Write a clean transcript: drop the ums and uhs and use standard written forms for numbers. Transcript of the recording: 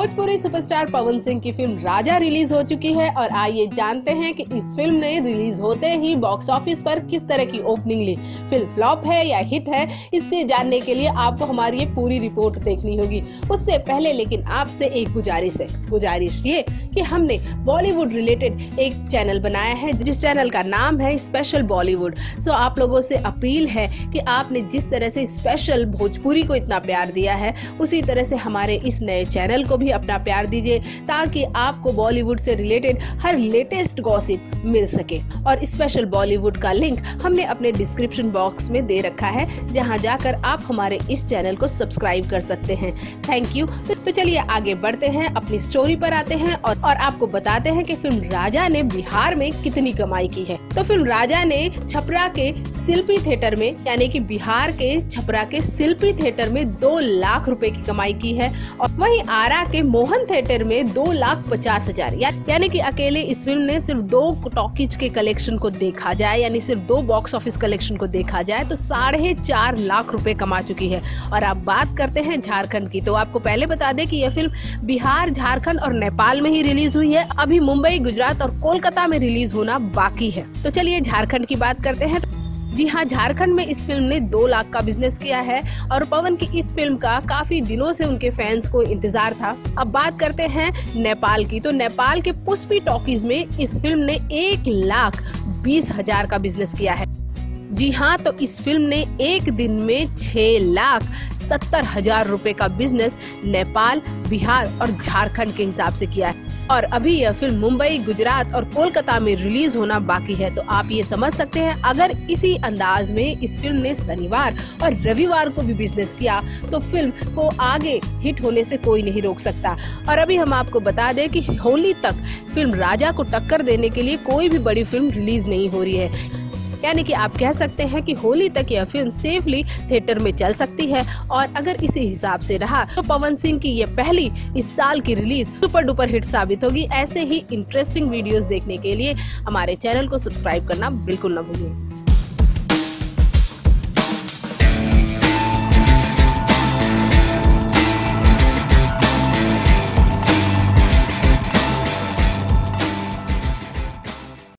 Bhojpuri superstar Pawan Singh की film राजा release हो चुकी है और आइए जानते हैं कि इस फिल्म ने रिलीज होते ही बॉक्स ऑफिस पर किस तरह की ओपनिंग ली। फिल्म फ्लॉप है या हिट है, इसके जानने के लिए आपको हमारी ये पूरी रिपोर्ट देखनी होगी। उससे पहले लेकिन आपसे एक गुजारिश ये कि हमने बॉलीवुड रिलेटेड एक चैनल बनाया है जिस चैनल का नाम है स्पेशल बॉलीवुड। सो आप लोगों से अपील है कि आपने जिस तरह से स्पेशल भोजपुरी को इतना प्यार दिया है उसी तरह से हमारे इस नए चैनल को भी अपना प्यार दीजिए ताकि आपको बॉलीवुड से रिलेटेड हर लेटेस्ट गॉसिप मिल सके। और स्पेशल बॉलीवुड का लिंक हमने अपने डिस्क्रिप्शन बॉक्स में दे रखा है जहां जाकर आप हमारे इस चैनल को सब्सक्राइब कर सकते हैं। Thank you. तो चलिए आगे बढ़ते हैं, अपनी स्टोरी पर आते हैं और आपको बताते हैं कि फिल्म राजा ने बिहार में कितनी कमाई की है। तो फिल्म राजा ने छपरा के शिल्पी थिएटर में यानी कि बिहार के छपरा के शिल्पी थिएटर में 2 लाख रुपए की कमाई की है और वहीं आरा के मोहन थिएटर में 2,50,000 यानी कि अकेले इस फिल्म ने सिर्फ 2 टॉकीज के कलेक्शन को देखा जाए यानी सिर्फ 2 बॉक्स ऑफिस कलेक्शन को देखा जाए तो 4.5 लाख रुपए कमा चुकी है। और आप बात करते हैं झारखंड की, तो आपको पहले बता दें कि यह फिल्म बिहार, झारखंड और नेपाल में ही रिलीज हुई है। अभी मुंबई, गुजरात और कोलकाता में रिलीज होना बाकी है। तो चलिए झारखंड की बात करते हैं। जी हाँ, झारखंड में इस फिल्म ने 2 लाख का बिजनेस किया है और पवन की इस फिल्म का काफी दिनों से उनके फैंस को इंतजार था। अब बात करते हैं नेपाल की, तो नेपाल के पुष्पी टॉकीज में इस फिल्म ने 1,20,000 का बिजनेस किया है। जी हाँ, तो इस फिल्म ने एक दिन में 6,70,000 रुपए का बिजनेस नेपाल, बिहार और झारखंड के हिसाब से किया है। और अभी यह फिल्म मुंबई, गुजरात और कोलकाता में रिलीज होना बाकी है। तो आप ये समझ सकते हैं अगर इसी अंदाज में इस फिल्म ने शनिवार और रविवार को भी बिजनेस किया तो फिल्म को आगे हिट होने से कोई नहीं रोक सकता। और अभी हम आपको बता दें कि होली तक फिल्म राजा को टक्कर देने के लिए कोई भी बड़ी फिल्म रिलीज नहीं हो रही है, यानी कि आप कह सकते हैं कि होली तक यह फिल्म सेफली थिएटर में चल सकती है। और अगर इसी हिसाब से रहा तो पवन सिंह की ये पहली इस साल की रिलीज सुपर डुपर हिट साबित होगी। ऐसे ही इंटरेस्टिंग वीडियोस देखने के लिए हमारे चैनल को सब्सक्राइब करना बिल्कुल न भूलिए।